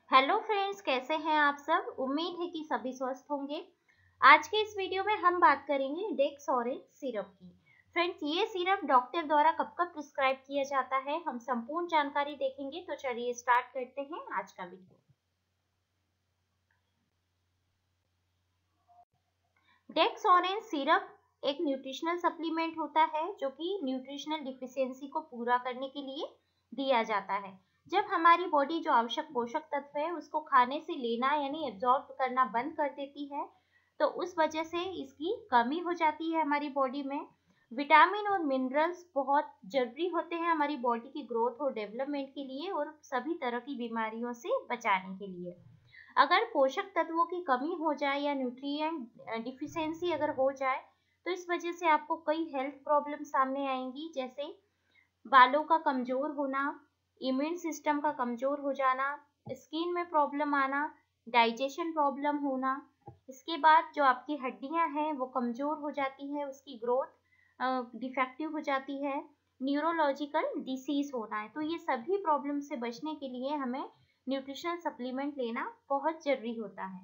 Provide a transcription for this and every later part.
Hello friends, कैसे हैं आप सब। उम्मीद है कि सभी स्वस्थ होंगे। आज के इस वीडियो में हम बात करेंगे डेक्सोरेंज सिरप की। फ्रेंड्स, ये सिरप डॉक्टर द्वारा कब कब प्रिस्क्राइब किया जाता है, हम संपूर्ण जानकारी देखेंगे। तो चलिए स्टार्ट करते हैं आज का वीडियो। डेक्सोरेंज सिरप एक न्यूट्रिशनल सप्लीमेंट होता है जो कि न्यूट्रिशनल डिफिशियंसी को पूरा करने के लिए दिया जाता है। जब हमारी बॉडी जो आवश्यक पोषक तत्व है उसको खाने से लेना यानी एब्जॉर्ब करना बंद कर देती है, तो उस वजह से इसकी कमी हो जाती है हमारी बॉडी में। विटामिन और मिनरल्स बहुत जरूरी होते हैं हमारी बॉडी की ग्रोथ और डेवलपमेंट के लिए और सभी तरह की बीमारियों से बचाने के लिए। अगर पोषक तत्वों की कमी हो जाए या न्यूट्रिएंट डिफिशियंसी अगर हो जाए, तो इस वजह से आपको कई हेल्थ प्रॉब्लम सामने आएंगी, जैसे बालों का कमजोर होना, इम्यून सिस्टम का कमजोर हो जाना, स्किन में प्रॉब्लम आना, डाइजेशन प्रॉब्लम होना। इसके बाद जो आपकी हड्डियां हैं वो कमजोर हो जाती है, उसकी ग्रोथ डिफेक्टिव हो जाती है, न्यूरोलॉजिकल डिसीज होना है। तो ये सभी प्रॉब्लम से बचने के लिए हमें न्यूट्रिशनल सप्लीमेंट लेना बहुत जरूरी होता है।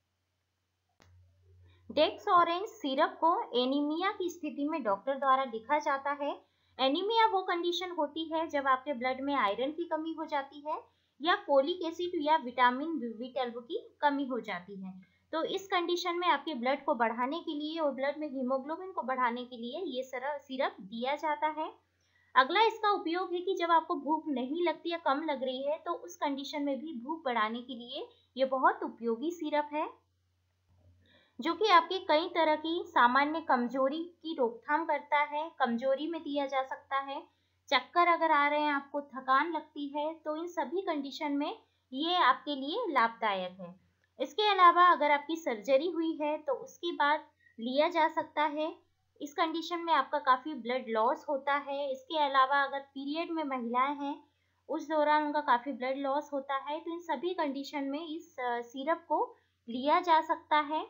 डेक्सोरेंज सिरप को एनीमिया की स्थिति में डॉक्टर द्वारा लिखा जाता है। एनीमिया वो कंडीशन होती है जब आपके ब्लड में आयरन की कमी हो जाती है या फोलिक एसिड या विटामिन B12 की कमी हो जाती है। तो इस कंडीशन में आपके ब्लड को बढ़ाने के लिए और ब्लड में हीमोग्लोबिन को बढ़ाने के लिए ये सिरप दिया जाता है। अगला इसका उपयोग है कि जब आपको भूख नहीं लगती या कम लग रही है, तो उस कंडीशन में भी भूख बढ़ाने के लिए ये बहुत उपयोगी सिरप है, जो कि आपकी कई तरह की सामान्य कमजोरी की रोकथाम करता है। कमजोरी में दिया जा सकता है, चक्कर अगर आ रहे हैं, आपको थकान लगती है, तो इन सभी कंडीशन में ये आपके लिए लाभदायक है। इसके अलावा अगर आपकी सर्जरी हुई है तो उसके बाद लिया जा सकता है। इस कंडीशन में आपका काफ़ी ब्लड लॉस होता है। इसके अलावा अगर पीरियड में महिलाएं हैं उस दौरान उनका काफ़ी ब्लड लॉस होता है, तो इन सभी कंडीशन में इस सिरप को लिया जा सकता है।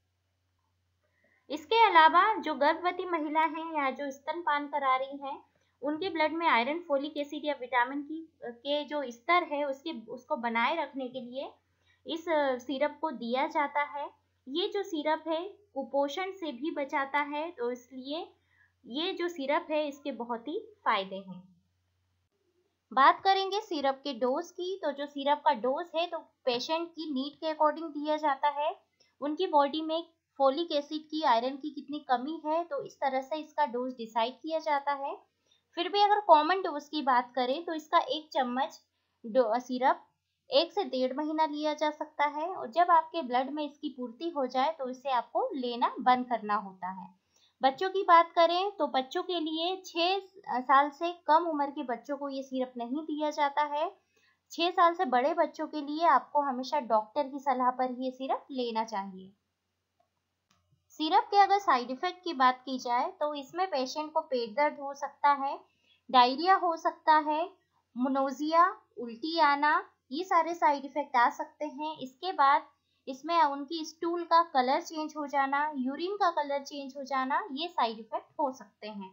इसके अलावा जो गर्भवती महिला हैं या जो स्तनपान करा रही हैं, उनके ब्लड में आयरन, फोलिक एसिड या विटामिन के जो स्तर है उसको बनाए रखने के लिए इस सिरप को दिया जाता है। ये जो सिरप है कुपोषण से भी बचाता है, तो इसलिए ये जो सिरप है इसके बहुत ही फायदे हैं। बात करेंगे सिरप के डोज की, तो जो सिरप का डोज है तो पेशेंट की नीड के अकॉर्डिंग दिया जाता है। उनकी बॉडी में फोलिक एसिड की, आयरन की कितनी कमी है, तो इस तरह से इसका डोज डिसाइड किया जाता है। फिर भी अगर कॉमन डोज की बात करें तो इसका 1 चम्मच सिरप 1 से 1.5 महीना लिया जा सकता है, और जब आपके ब्लड में इसकी पूर्ति हो जाए तो इसे आपको लेना बंद करना होता है। बच्चों की बात करें तो बच्चों के लिए 6 साल से कम उम्र के बच्चों को ये सिरप नहीं दिया जाता है। 6 साल से बड़े बच्चों के लिए आपको हमेशा डॉक्टर की सलाह पर ही ये सिरप लेना चाहिए। सिरप के अगर साइड इफेक्ट की बात की जाए तो इसमें पेशेंट को पेट दर्द हो सकता है, डायरिया हो सकता है, मोनोजिया, उल्टी आना, ये सारे साइड इफेक्ट आ सकते हैं। इसके बाद इसमें उनकी स्टूल का कलर चेंज हो जाना, यूरिन का कलर चेंज हो जाना, ये साइड इफेक्ट हो सकते हैं।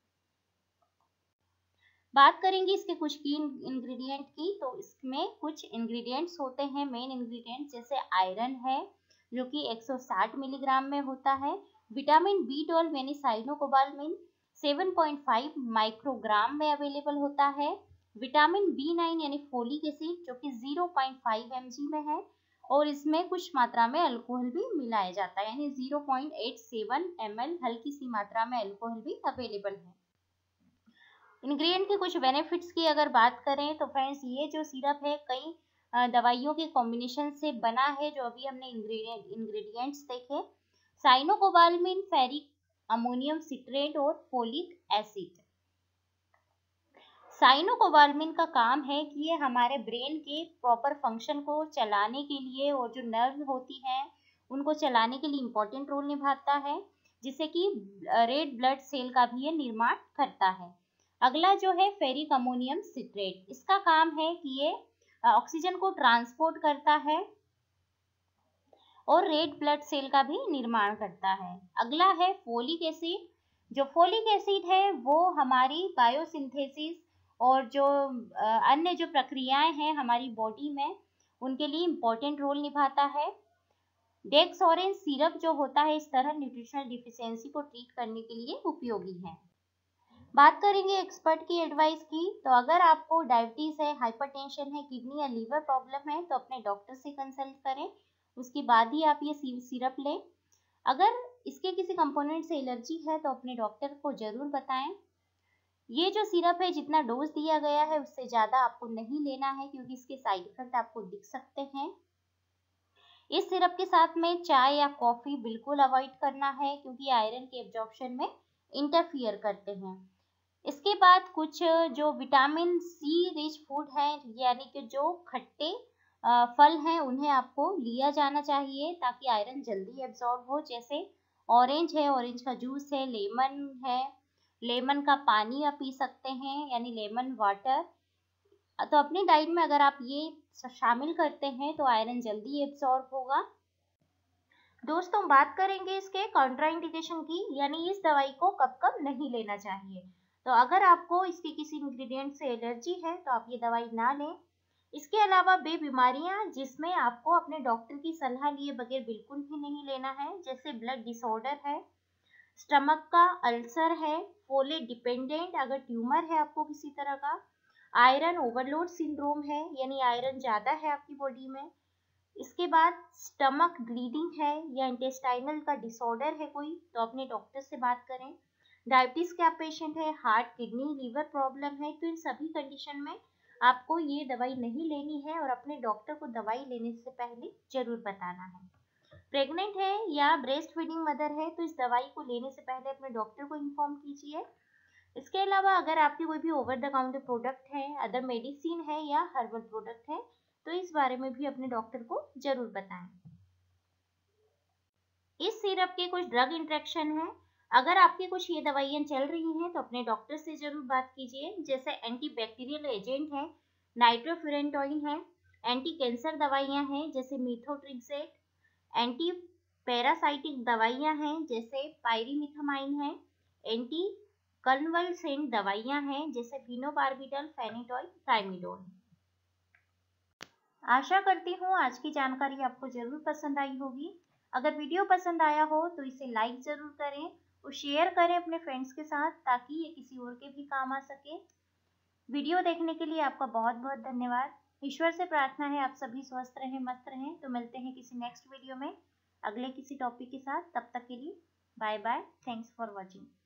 बात करेंगे इसके कुछ की इंग्रेडिएंट की, तो इसमें कुछ इंग्रेडिएंट्स होते हैं मेन इंग्रेडिएंट्स, जैसे आयरन है जो कि 160 मिलीग्राम में होता है, विटामिन B12 यानी साइनोकोबालामिन 7.5 माइक्रोग्राम में अवेलेबल होता है, विटामिन B9 यानी फोलिक एसिड जो कि 0.5 mg में है, और इसमें कुछ मात्रा में अल्कोहल भी मिलाया जाता है, यानी 0.87 ml हल्की सी मात्रा में अल्कोहल भी अवेलेबल है। इंग्रेडिएंट के कुछ बेनिफिट्स की अगर बात करें तो फ्रेंड्स, ये जो सिरप है कई दवाइयों के कॉम्बिनेशन से बना है, जो अभी हमने इंग्रेडिएंट्स देखे, साइनोकोबालामिन, फेरिक अमोनियम सिट्रेट और फोलिक एसिड। साइनोकोबालामिन का काम है कि ये हमारे ब्रेन के प्रॉपर फंक्शन को चलाने के लिए और जो नर्व होती हैं उनको चलाने के लिए इम्पोर्टेंट रोल निभाता है, जिससे कि रेड ब्लड सेल का भी ये निर्माण करता है। अगला जो है फेरिक अमोनियम सिट्रेट, इसका काम है कि ये ऑक्सीजन को ट्रांसपोर्ट करता है और रेड ब्लड सेल का भी निर्माण करता है। अगला है फोलिक एसिड, जो फोलिक एसिड है वो हमारी बायोसिंथेसिस और जो अन्य जो प्रक्रियाएं हैं हमारी बॉडी में उनके लिए इम्पोर्टेंट रोल निभाता है। डेक्स ऑरेंज सिरप जो होता है इस तरह न्यूट्रिशनल डिफिशियंसी को ट्रीट करने के लिए उपयोगी है। बात करेंगे एक्सपर्ट की एडवाइस की, तो अगर आपको डायबिटीज है, हाइपरटेंशन है, किडनी या लीवर प्रॉब्लम है तो अपने डॉक्टर से कंसल्ट करें, उसके बाद ही आप ये सिरप लें। अगर इसके किसी कंपोनेंट से एलर्जी है तो अपने डॉक्टर को जरूर बताएं। ये जो सिरप है जितना डोज दिया गया है उससे ज़्यादा आपको नहीं लेना है, क्योंकि इसके साइड इफेक्ट आपको दिख सकते हैं। इस सिरप के साथ में चाय या कॉफ़ी बिल्कुल अवॉइड करना है, क्योंकि आयरन के एब्जॉर्प्शन में इंटरफियर करते हैं। इसके बाद कुछ जो विटामिन सी रिच फूड है, यानी कि जो खट्टे फल हैं, उन्हें आपको लिया जाना चाहिए ताकि आयरन जल्दी एब्जॉर्ब हो। जैसे ऑरेंज है, ऑरेंज का जूस है, लेमन है, लेमन का पानी आप पी सकते हैं, यानी लेमन वाटर। तो अपनी डाइट में अगर आप ये शामिल करते हैं तो आयरन जल्दी एब्जॉर्ब होगा। दोस्तों, बात करेंगे इसके कॉन्ट्राइंडिकेशन की, यानी इस दवाई को कब कब नहीं लेना चाहिए। तो अगर आपको इसके किसी इंग्रेडिएंट से एलर्जी है तो आप ये दवाई ना लें। इसके अलावा वे बीमारियां जिसमें आपको अपने डॉक्टर की सलाह लिए बगैर बिल्कुल भी नहीं लेना है, जैसे ब्लड डिसऑर्डर है, स्टमक का अल्सर है, फोलेट डिपेंडेंट अगर ट्यूमर है आपको किसी तरह का, आयरन ओवरलोड सिंड्रोम है, यानी आयरन ज़्यादा है आपकी बॉडी में। इसके बाद स्टमक ब्लीडिंग है या इंटेस्टाइनल का डिसऑर्डर है कोई, तो अपने डॉक्टर से बात करें। डायबिटीज का पेशेंट है, हार्ट, किडनी, लीवर प्रॉब्लम है, तो इन सभी कंडीशन में आपको ये दवाई नहीं लेनी है और अपने डॉक्टर को दवाई लेने से पहले जरूर बताना है। प्रेग्नेंट है या ब्रेस्ट फीडिंग मदर है तो इस दवाई को लेने से पहले अपने डॉक्टर को इन्फॉर्म कीजिए। इसके अलावा अगर आपकी कोई भी ओवर द काउंटर प्रोडक्ट है, अदर मेडिसिन है या हर्बल प्रोडक्ट है, तो इस बारे में भी अपने डॉक्टर को जरूर बताएं। इस सिरप के कुछ ड्रग इंटरेक्शन है। अगर आपकी कुछ ये दवाइयाँ चल रही हैं तो अपने डॉक्टर से जरूर बात कीजिए। जैसे एंटी बैक्टीरियल एजेंट है, नाइट्रोफुरेंटोइन है, एंटी कैंसर दवाइयाँ हैं जैसे मीथोट्रिक्सेट, एंटी पैरासाइटिक दवाइयाँ हैं जैसे पायरिमिथामाइन है, एंटी कन्वल्सेंट दवाइयाँ हैं जैसे फिनोबार्बिटल, फेनिटोइल, ट्राइमिडोल। आशा करती हूँ आज की जानकारी आपको जरूर पसंद आई होगी। अगर वीडियो पसंद आया हो तो इसे लाइक जरूर करें और शेयर करें अपने फ्रेंड्स के साथ, ताकि ये किसी और के भी काम आ सके। वीडियो देखने के लिए आपका बहुत बहुत धन्यवाद। ईश्वर से प्रार्थना है आप सभी स्वस्थ रहें, मस्त रहें। तो मिलते हैं किसी नेक्स्ट वीडियो में अगले किसी टॉपिक के साथ। तब तक के लिए bye bye. Thanks for watching.